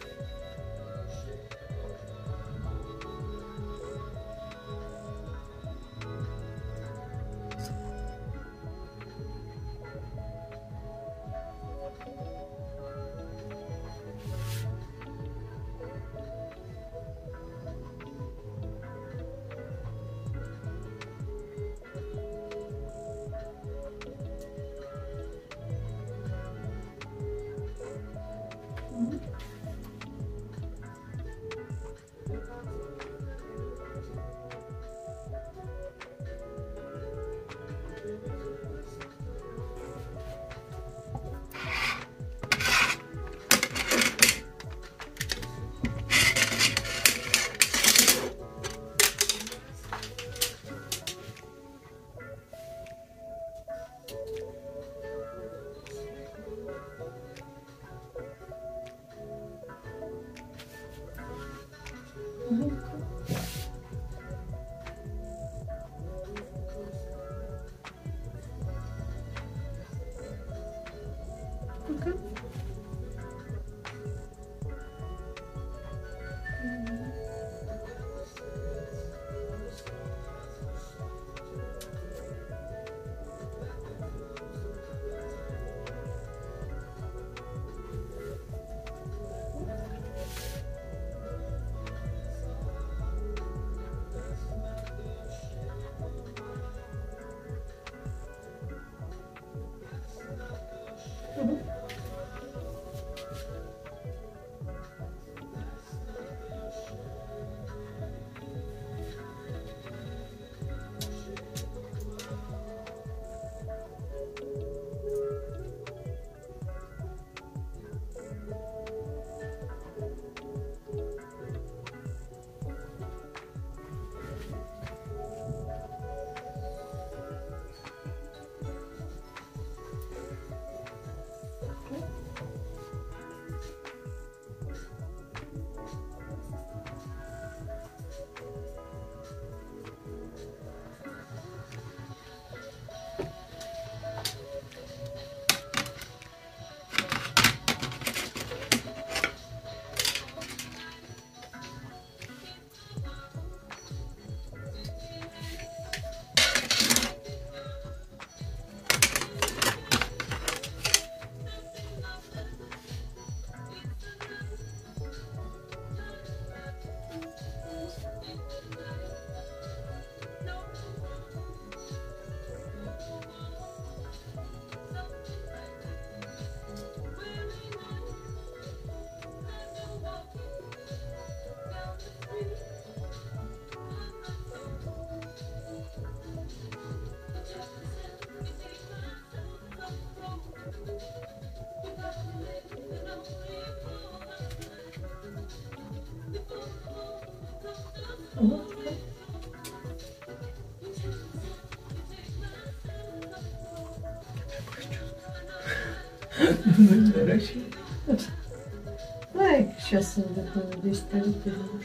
Давно не наращиваю. Ай, сейчас где-то десять лет перейдешь.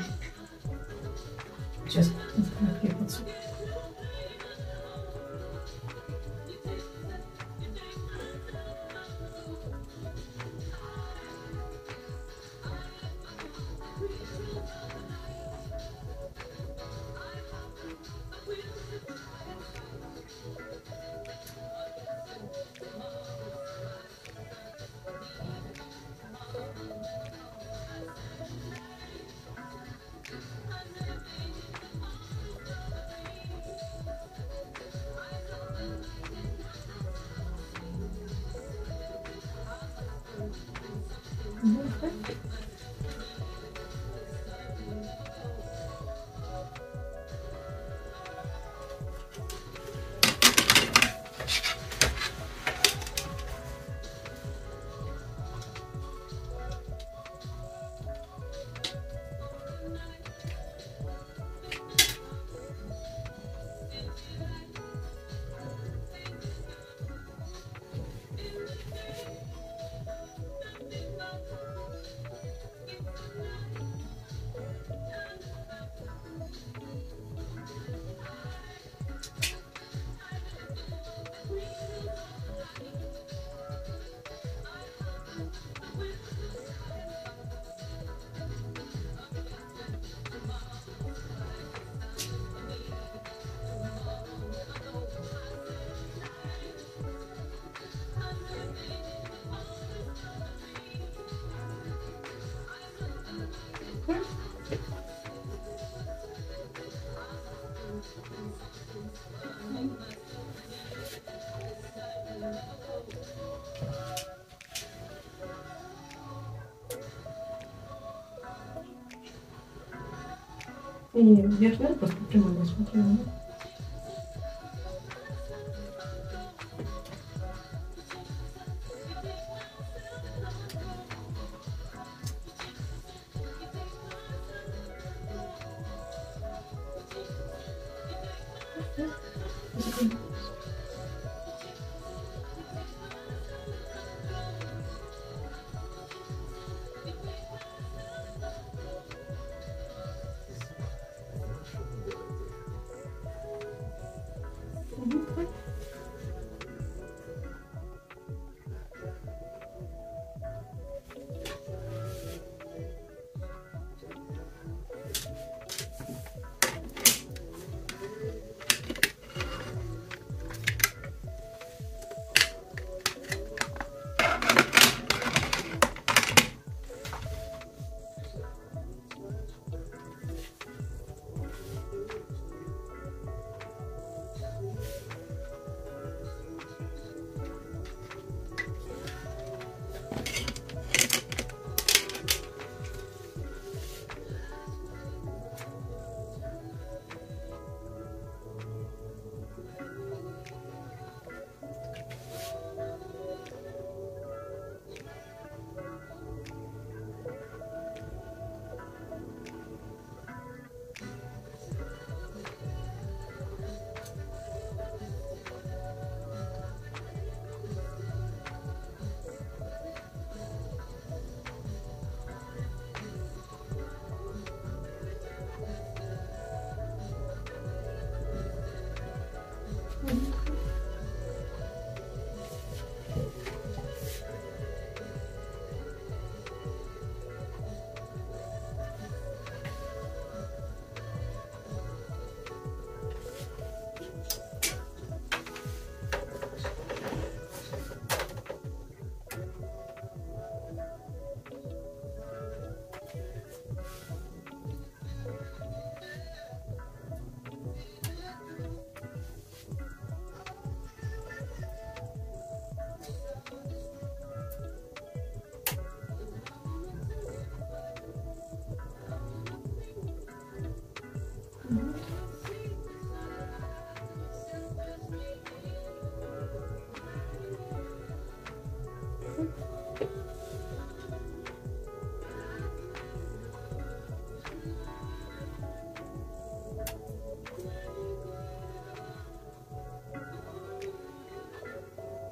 Сейчас я подсуну. И вверх, да, просто прямой смотрела.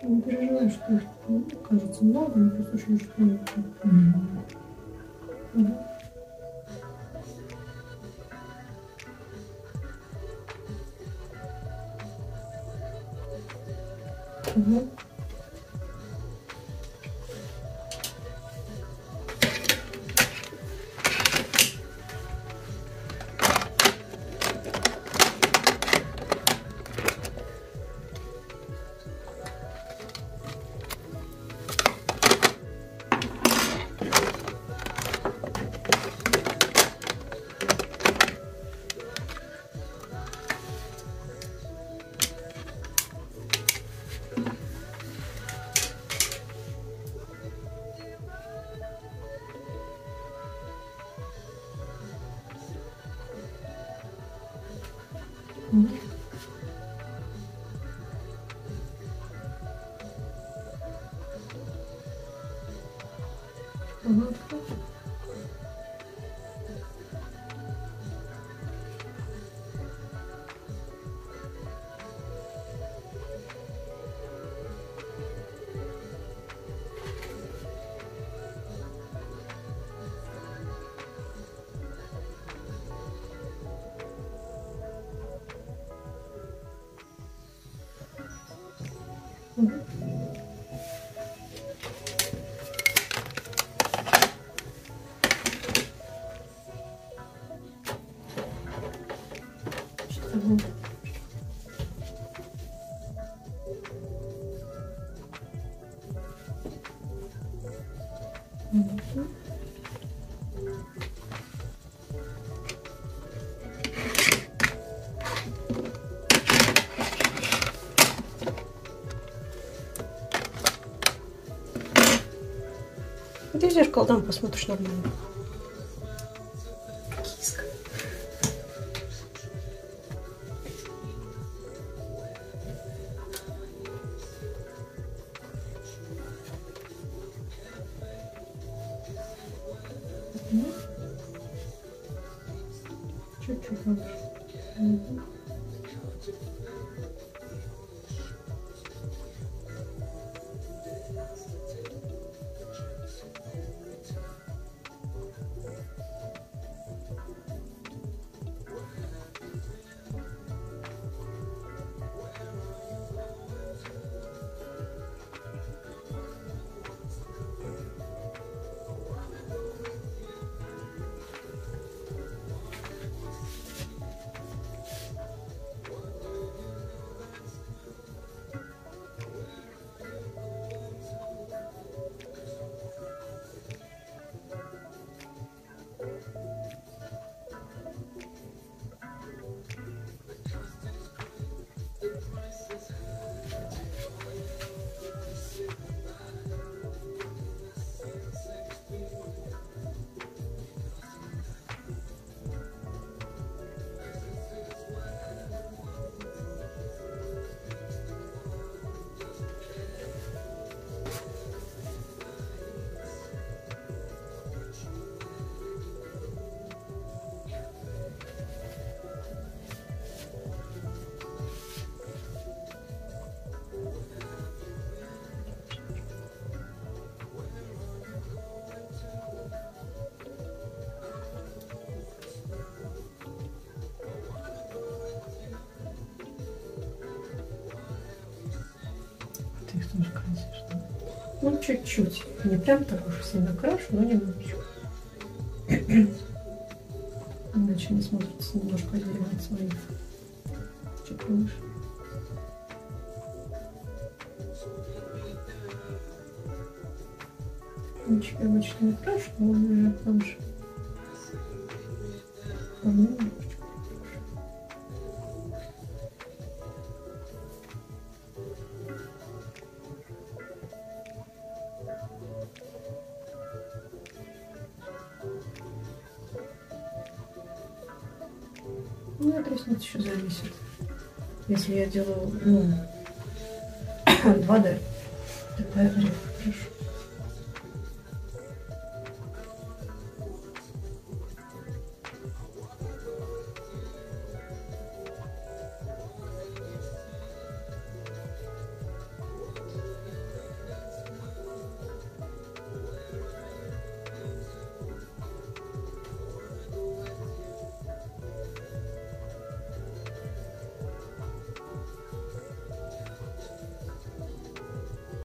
Не переживай, что их ну, кажется много, но просто очень что нет. Мгм. Угу. Угу. Угу. Угу. Угу. Что было? Угу. Иди в зеркало, там посмотришь нормально. Киска. Угу. Чуть-чуть больше. Угу. Ты их тоже красишь, да? Ну, чуть-чуть. Не прям так уж сильно крашу, но немножечко. Иначе не смотрится немножко отдельно от своих. Чуть повыше. Кончик я обычно не крашу, но он уже повыше. Немножечко. Ну, от ресниц еще зависит. Если я делаю, ну, два дэ, тогда я редко крашу.